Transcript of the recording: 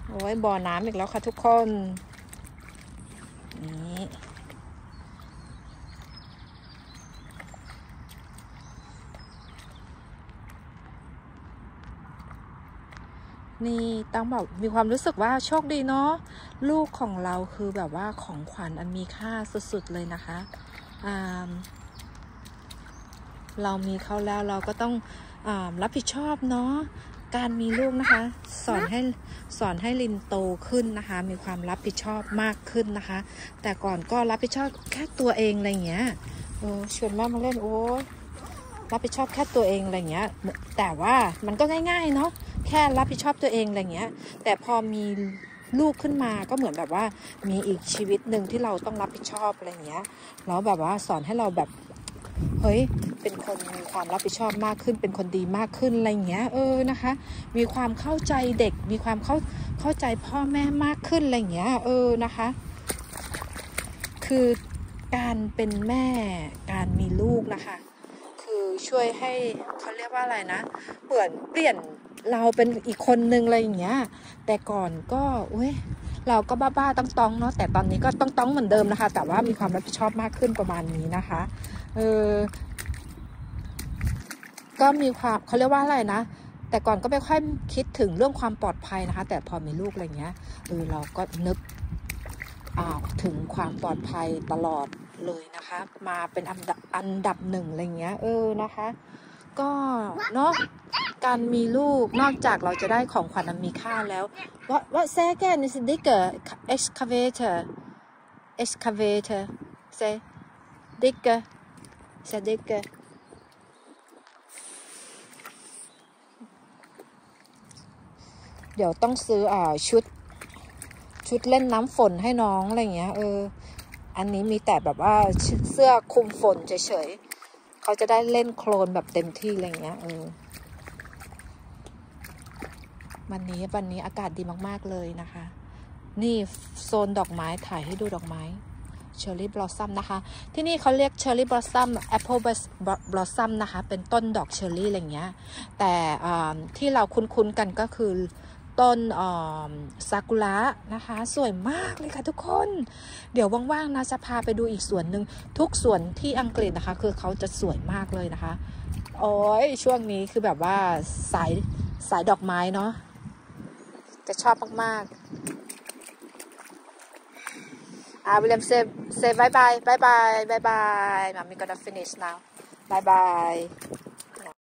โอ้ยบ่อน้ำอีกแล้วค่ะทุกคนนี่ต้องบอกมีความรู้สึกว่าโชคดีเนาะลูกของเราคือแบบว่าของขวัญอันมีค่าสุดๆเลยนะคะเรามีเขาแล้วเราก็ต้องรับผิดชอบเนาะการมีลูกนะคะสอนให้ลินโตขึ้นนะคะมีความรับผิดชอบมากขึ้นนะคะแต่ก่อนก็รับผิดชอบแค่ตัวเองอะไรเงี้ยชวนแม่มาเล่นโอ้รับผิดชอบแค่ตัวเองอะไรเงี้ยแต่ว่ามันก็ง่ายๆเนาะแค่รับผิดชอบตัวเองอะไรเงี้ยแต่พอมีลูกขึ้นมาก็เหมือนแบบว่ามีอีกชีวิตหนึ่งที่เราต้องรับผิดชอบอะไรเงี้ยแล้วแบบว่าสอนให้เราแบบเฮ้ยเป็นคนมีความรับผิดชอบมากขึ้นเป็นคนดีมากขึ้นอะไรเงี้ยนะคะมีความเข้าใจเด็กมีความเข้าใจพ่อแม่มากขึ้นอะไรเงี้ยนะคะคือการเป็นแม่การมีลูกนะคะคือช่วยให้เขาเรียกว่าอะไรนะเปลี่ยนเราเป็นอีกคนนึงอะไรอย่างเงี้ยแต่ก่อนก็เราก็บ้าๆต้องเนาะแต่ตอนนี้ก็ต้องเหมือนเดิมนะคะแต่ว่ามีความรับผิดชอบมากขึ้นประมาณนี้นะคะก็มีความเขาเรียกว่าอะไรนะแต่ก่อนก็ไม่ค่อยคิดถึงเรื่องความปลอดภัยนะคะแต่พอมีลูกอะไรเงี้ยเราก็นึกถึงความปลอดภัยตลอดเลยนะคะมาเป็นอันดับหนึ่งอะไรเงี้ยนะคะก็เนาะการมีลูกนอกจากเราจะได้ของขวัญอันมีค่าแล้วwhat say again is digger excavator say digger say diggerเดี๋ยวต้องซื้อชุดเล่นน้ำฝนให้น้องอะไรเงี้ยอันนี้มีแต่แบบว่าเสื้อคลุมฝนเฉยๆเขาจะได้เล่นโคลนแบบเต็มที่อะไรเงี้ยวันนี้อากาศดีมากๆเลยนะคะนี่โซนดอกไม้ถ่ายให้ดูดอกไม้เชอร์รี่บลอสซัมนะคะที่นี่เขาเรียกเชอร์รี่บลอสซัมแอปเปิลบลอสซัมนะคะเป็นต้นดอกเชอร์รี่อะไรเงี้ยแต่ที่เราคุ้นๆกันก็คือต้นซากุระนะคะสวยมากเลยค่ะทุกคนเดี๋ยวว่างๆนะจะพาไปดูอีกสวนหนึ่งทุกสวนที่อังกฤษนะคะคือเขาจะสวยมากเลยนะคะโอ้ยช่วงนี้คือแบบว่าสายดอกไม้เนาะจะชอบมากๆWilliam say bye bye. Mommy gonna finish now. Bye bye.